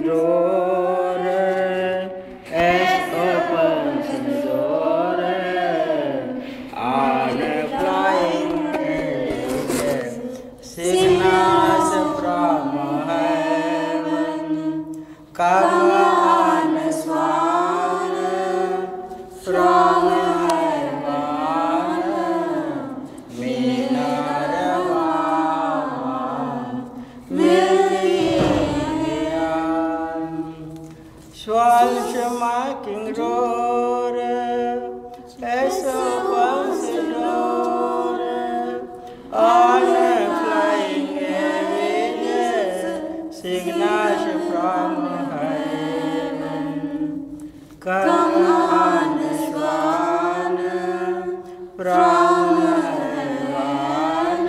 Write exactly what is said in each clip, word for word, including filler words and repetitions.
roar as opens the door on flying signals from heaven. Come on, swan from Swans marking roar as opens the door on flying waves, signals from heaven. Come on, swan from heaven,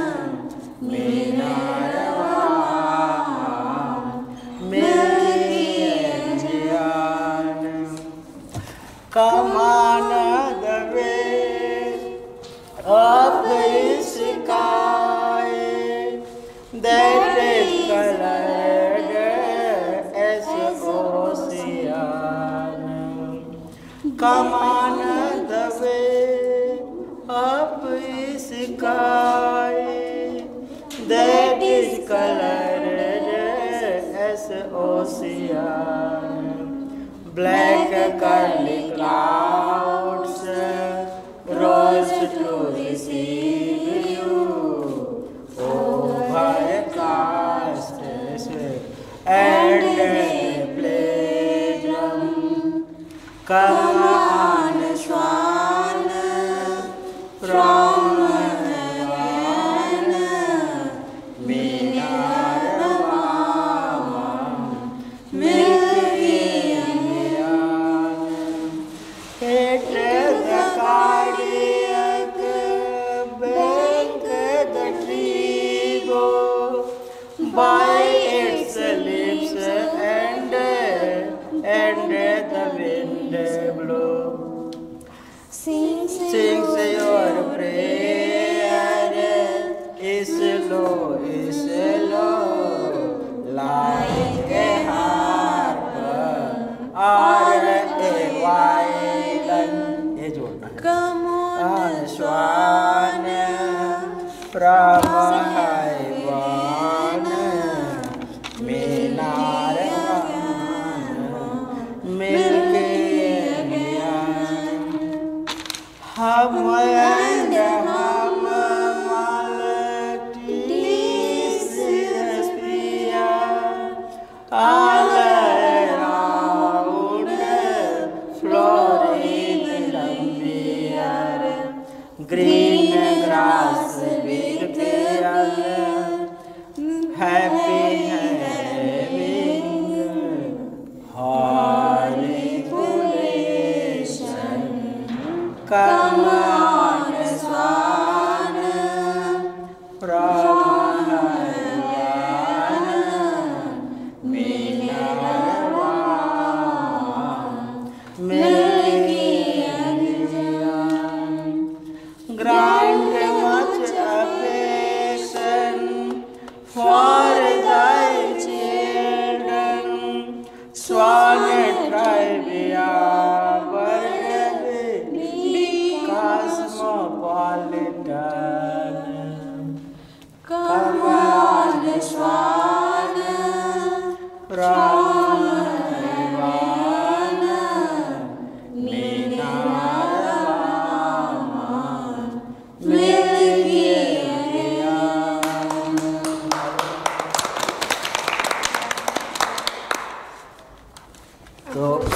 come on the way of the sky that is colored as ocean. Come on the way of the sky that is colored as ocean. Black curly clouds rose to receive you, overcast and pleasure. Come on, swan from heaven, by its lips and and the wind blow. Sing, sing your prayer is low, is low, like a harp or a violin. ये जोड़ना है. Come on, swan from heaven. Hum and hum melodies all around Floridia, green grass with happy having holiday. Come on, swan from heaven, grant much affection for thy children, swan trivia. Come on, swan from heaven, तो